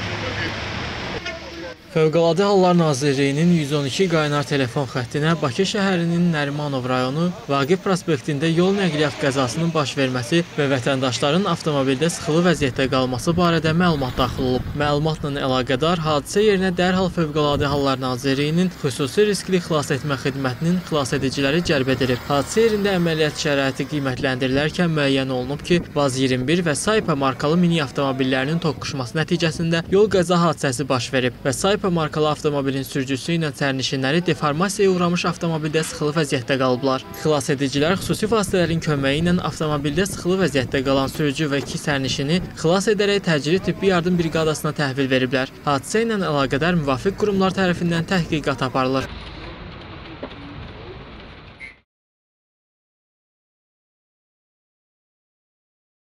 Fövqəladə Hallar Nazirliyinin 112 qaynar telefon xəttinə Bakı şəhərinin Nərimanov rayonu Vaqif prospektində yol nəqliyyat qəzasının baş verməsi və vətəndaşların avtomobildə sıxılı vəziyyətdə qalması barədə məlumat daxil olub. Məlumatla əlaqədar hadisə yerinə dərhal Fövqəladə Hallar Nazirliyinin xüsusi riskli xilas etmə xidmətinin xilasediciləri cəlb edilib. Hadisə yerində əməliyyat şəraiti qiymətləndirilərkən müəyyən olunub ki, Vaz 21 və Saypa markalı mini avtomobillərinin toqquşması nəticəsində yol qəza hadisəsi baş verib və Saypa markalı avtomobilin sürücüsü ilə sərnişinləri deformasiyaya uğramış avtomobildə sıxılı vəziyyətdə qalıblar. Xilasedicilər xüsusi vasitələrin köməyi ilə avtomobildə sıxılı vəziyyətdə qalan sürücü və 2 sərnişini xilas edərək təcili tibbi yardım briqadasına təhvil veriblər. Hadisə ilə əlaqədar müvafiq qurumlar tərəfindən təhqiqat aparılır.